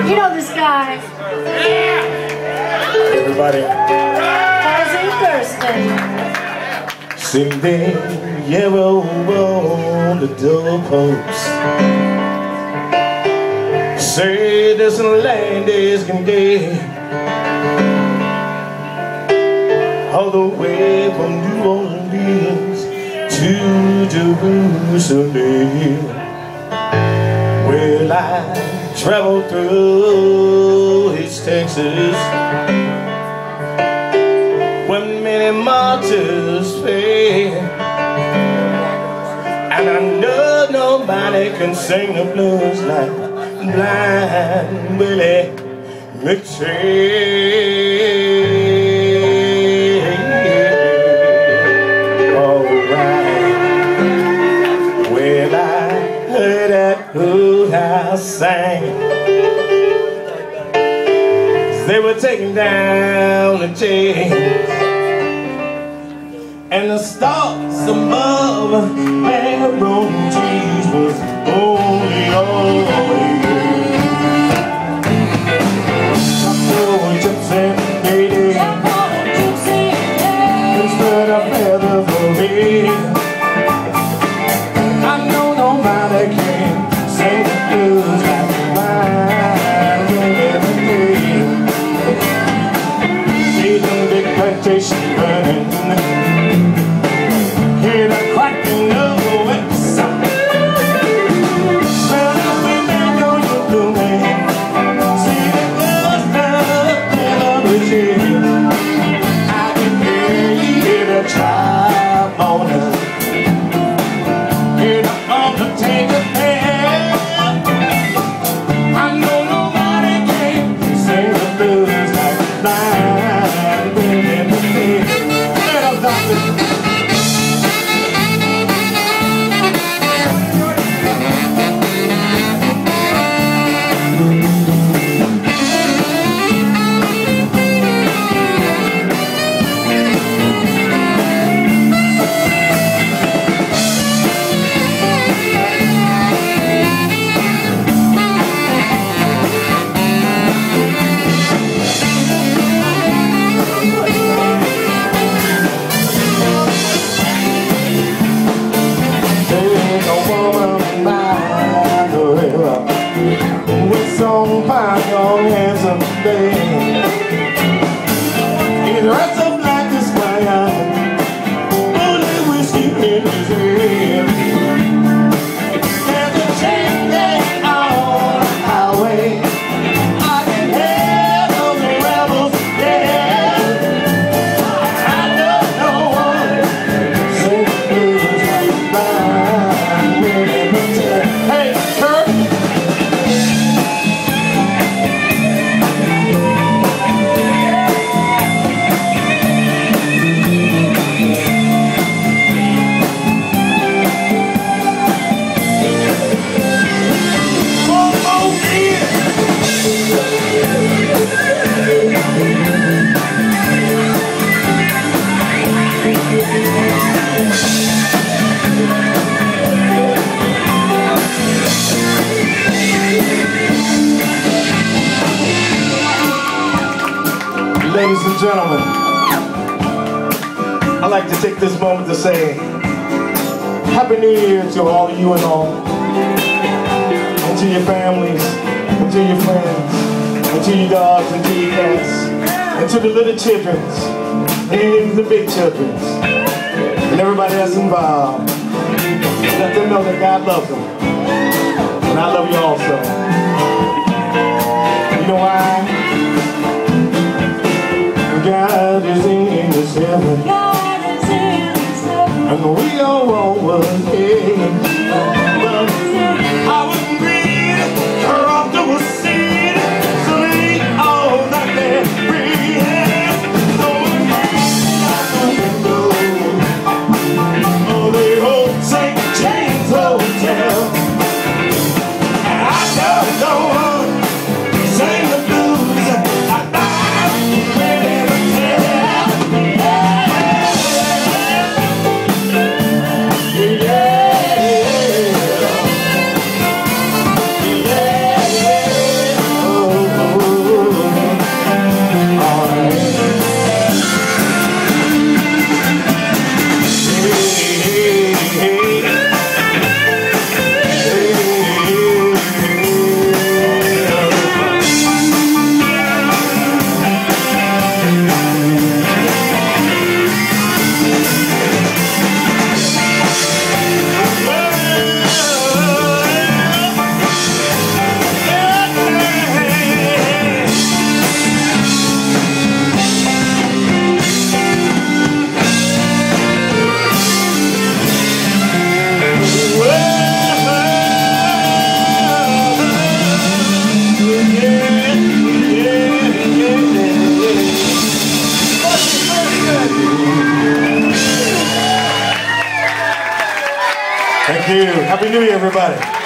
You know this guy. Everybody. Cousin Thurston. Sitting there, yeah, on the doorpost. Say this land is condemned all the way from New Orleans to Jerusalem. Well, I traveled through East Texas when many martyrs fell, and I know nobody can sing the blues like blind Willie McTell. Alright, well, I heard that old house sing. They were taking down the chains, and the stalks above their own trees was only on. Instead of feathers for me, I know nobody can sing the blues like mine. See them big plantation burning, hear the cracking of the whipsaw. Smell the wind and know you're blooming. See the girls down in the shade. I can hear the tribe moaning. Hear the undertaker bell. I know nobody can sing the blues like mine. Let us rock it. On fire, your handsome day. He dressed up like this fire, only whiskey in his head. There's a train going on the highway. I can hear those rebels dead. I don't know what sing the blues like mine. Hey, Kurt. Ladies and gentlemen, I'd like to take this moment to say Happy New Year to all of you and all, and to your families, and to your friends, and to your dogs, and to your cats, and to the little children, and the big children, and everybody that's involved. Let them know that God loves them, and I love you also. You know why? God is in this heaven, and we all want one day. But I was breathing, off to a seed, so they all that they're breathing. So oh, they hold St. James Hotel, and I don't know. Happy New Year, everybody.